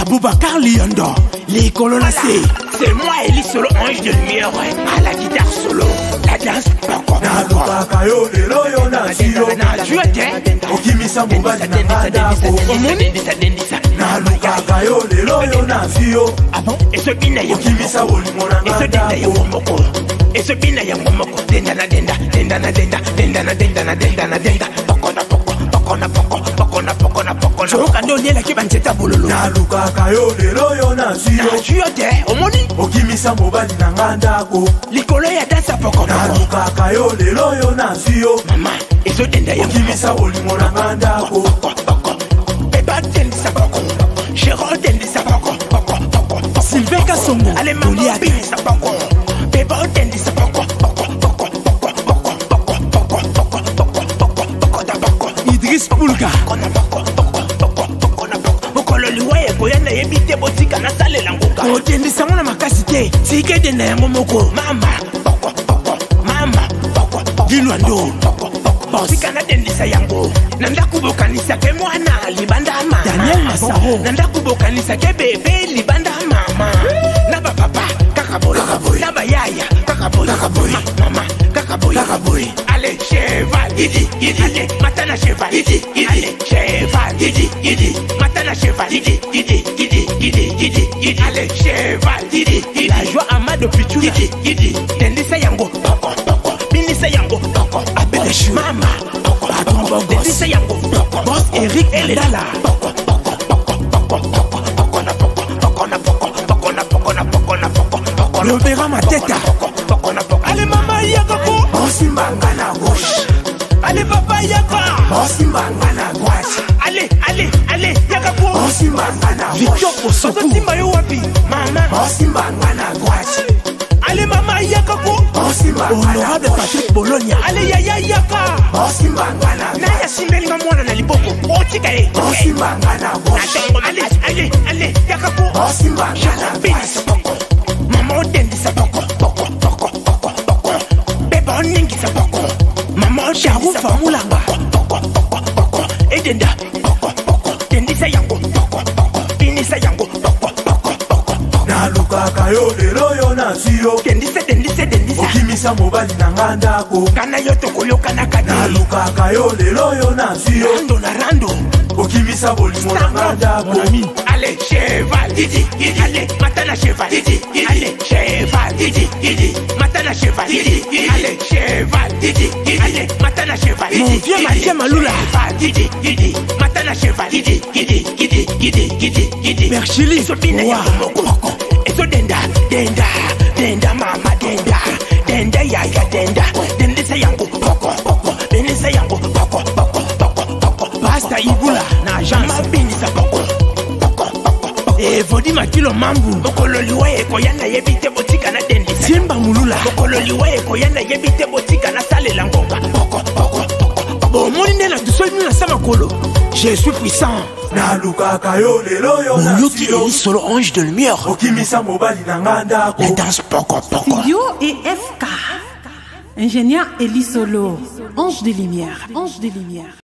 Aboubacar Liondo, les colonacés. C'est moi, Eli Solo, ange de lumière, à la guitare solo, la danse, poko. Nalukakayo lelo yo na siyo. Okimisa mobali na ngandako. Nalukakayo lelo yo na siyo. Okimisa bolingo na ngandako. Eso bina ya momoko, denda na denda, denda na denda, denda na denda na denda na denda, poko na poko, poko na poko, poko na poko na poko na. Choka ndo niela kibancheta bololo. Nalukakayo lelo yo na siyo. Na siyo te, omoni. Okimisa mobali na ngandako. Likolo ya dansa poko poko. Nalukakayo lelo yo na siyo. Mama, eso denda ya okimisa bolingo na ngandako. Beba dendisa poko, Chéro dendisa poko, poko poko. Sylvain Kassongo, allez maman dendisa poko. Beba dendisa poko, poko poko poko poko poko poko poko poko poko poko. Idriss Poulga. Kololiwe boyana yebite botika na salela ngoka. Otendisa mona makasi te, sike denda yango moko. Mama, mama, Gilwando. Botika na dendisa yango. Nanda kubokanisa ke mwana libanda mama. Daniel Massaro. Nanda kubokanisa ke bebe libanda mama. Na ba papa kakaboy. Na ba yaya kakaboy. Mama kakaboy. Allez cheval idi. Allez matana cheval idi. Allez cheval idi. Matana cheval idi. Allez cheval idi. La joie Amado Pichula. Idi. Dendisa yango. Binisa yango. Abelechu. Mama. Dendisa yango. Boss Eric Eledala. L'opéra Mateta. Allez maman yakako. Bosi mangana gauche. Allez papa yaka. Bosi mangana droite. Allez yakako. Bosi mangana Victor gauche. Osoku. Simba yo wapi? Mama. Bosi mangana droite. Allez mama yakako. Bosi mangana Honorable Patrick Bologna. Allez yaka. Bosi mangana Na ya simbelinga mwana na liboko. Otika e. Bosi mangana gauche. Allez yakako. Bosi mangana droite. Mama odendisa poko. Beba oningisa poko. Mama Charou Famulanga. Edenda. Dendisa yango. Binisa yango. Nalukakayo lelo yo na siyo. Dendisa. Okimisa mobali na ngandako. Kana yo tokoyoka na kati. Nalukakayo lelo yo na siyo. Rando. Okimisa bolingo na ngandako. Allez cheval idi. Allez matana cheval idi. Allez cheval idi. Matana cheval idi. Allez cheval idi. Allez matana cheval idi. Mon vieux Mathieu Malula. Idi. Matana cheval idi. Merchili. Sobina ya moko. Eso denda mama denda yaya dendisa yango poko. Benisa yango poko. Pasta Ibula. Na jama binisa poko. Evodi Makilo Mambu. Kololiwe koyana yebite botika na dendisa. Simba Mulula. Kololiwe koyana yebite botika na salela ngonga. Bon, mon nena tu sois venu à Samakolo. Je suis puissant. Nalukakayo lelo yo na Moyoki siyo. Eli Solo, ange de lumière. Okimisa mobali na ngandako. La danse poko. Studio et FK. Ingénieur Eli Solo, ange de lumière.